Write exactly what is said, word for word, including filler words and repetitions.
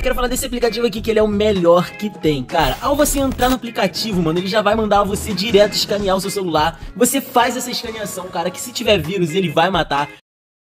quero falar desse aplicativo aqui, que ele é o melhor que tem, cara. Ao você entrar no aplicativo, mano, ele já vai mandar você direto escanear o seu celular. Você faz essa escaneação, cara, que se tiver vírus, ele vai matar.